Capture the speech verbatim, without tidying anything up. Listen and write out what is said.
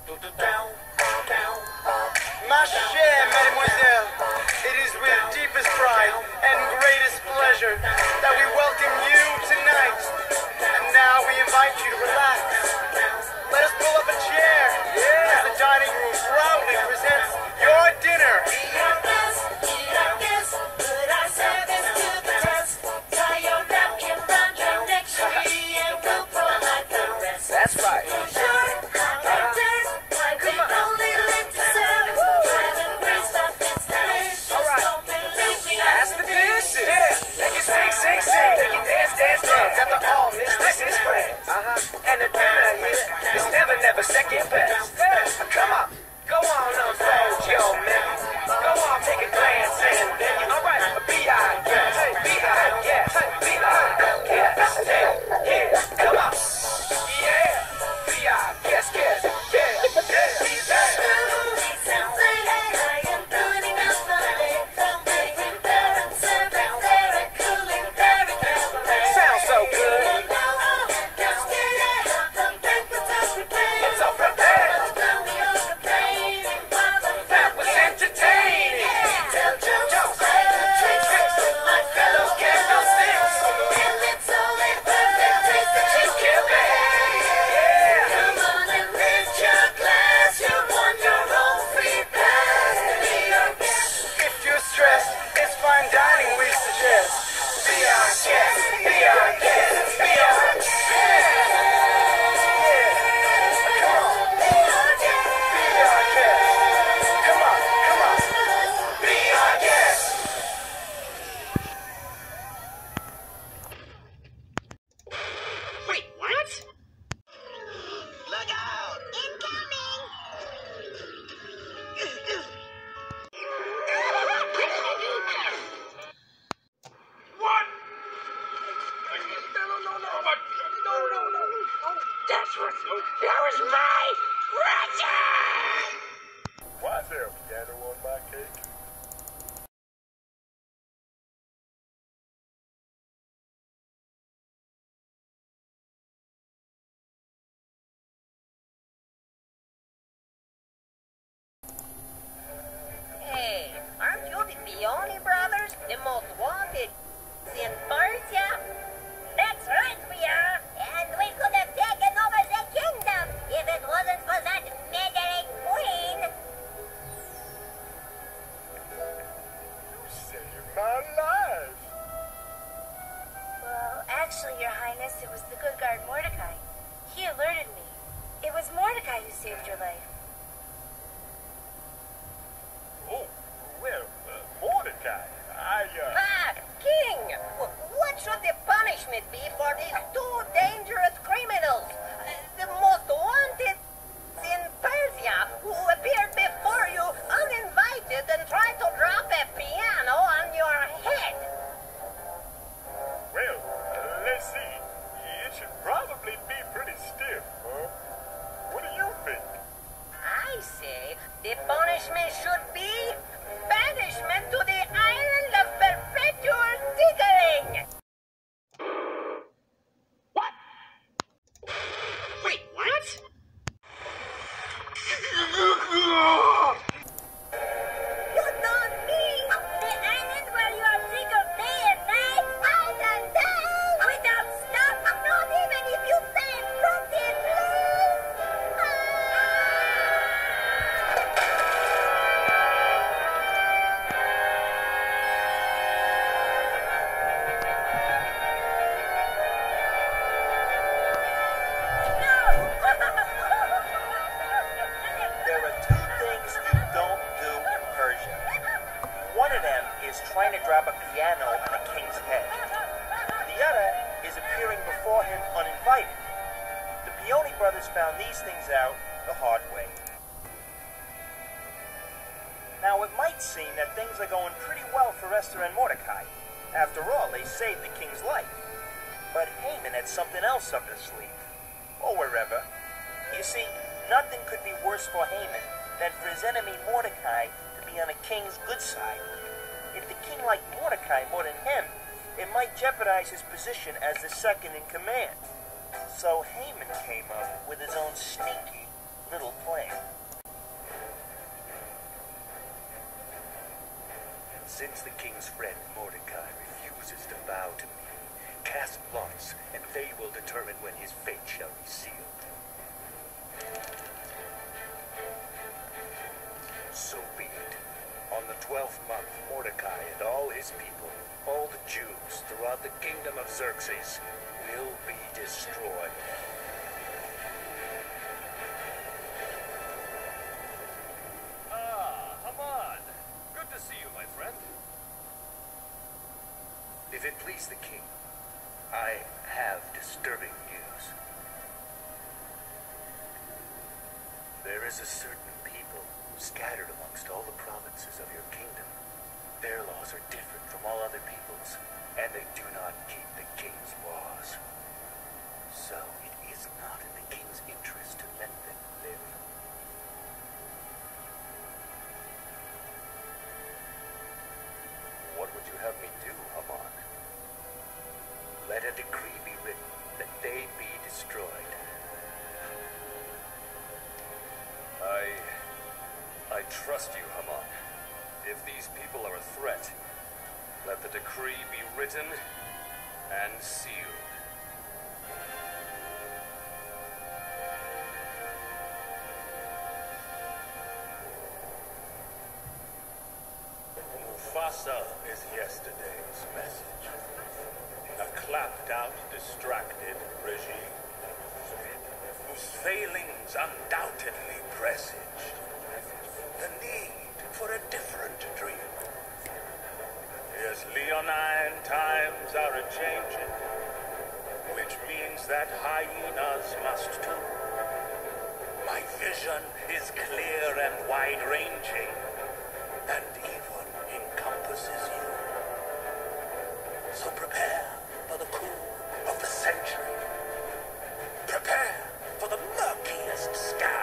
Ma chère mademoiselle, it is with deepest pride and greatest pleasure that we welcome you tonight. And now we invite you to relax. Let us pull up a chair as the dining room proudly presents your dinner. That's right. And the dinner here is never, never second best. Come on, go on, unfold your menu. Go on, take a glance and then you. All right, be our guest, be our guest, be our guest. Yeah, yeah, come on, yeah, be our guest, guest, yeah, yeah, yeah. Sounds so good. Why is there a piano on my cake? Hey, aren't you the Peony brothers? The most wanted in Persia? That's right, we are. And we could have taken over the kingdom if it wasn't for that meddling queen. You saved my life. Well, actually, Your Highness, it was the good guard Mordecai. He alerted me. It was Mordecai who saved your life. Oh, well, uh, Mordecai, I, uh... Ah, King! What should the punishment be for these two dangerous criminals? Uh, the most wanted in Persia, who appeared before you uninvited and tried to drop a piano on your head. Well, uh, let's see. It should probably be pretty stiff, huh? What do you think? I say the punishment should be banishment to the island of perpetual tickling. What? Wait, what? You don't mean the island where you are tickle day and night, night and day, without stop, not even if you play fruity blues? There are two things you don't do in Persia. One of them is trying to drop a piano on a king's head. The other is appearing before him uninvited. The Peony brothers found these things out the hard way. Now, it might seem that things are going pretty well for Esther and Mordecai. After all, they saved the king's life. But Haman had something else up his sleeve. Or wherever. You see, nothing could be worse for Haman than for his enemy Mordecai to be on a king's good side. If the king liked Mordecai more than him, it might jeopardize his position as the second in command. So Haman came up with his own sneaky, little plan. Since the king's friend Mordecai refuses to bow to me, cast lots, and they will determine when his fate shall be sealed. So be it. On the twelfth month, Mordecai and all his people, all the Jews throughout the kingdom of Xerxes, will be destroyed. Ah, Haman. Good to see you, my friend. If it please the king, I have disturbing news. There is a certain people scattered amongst all the provinces of your kingdom. Their laws are different from all other people's, and they do not keep the king's laws. So it is not in the king's interest to let them live. What would you have me do, Haman? Let a decree be written that they be destroyed. I... I trust you, Haman. If these people are a threat, let the decree be written and sealed. Mufasa is yesterday's message. A clapped-out, distracted regime, whose failings undoubtedly presage the need for a different dream. Yes, leonine times are a-changing, which means that hyenas must too. My vision is clear and wide-ranging, and even encompasses you. So prepare for the coup of the century. Prepare for the murkiest scandal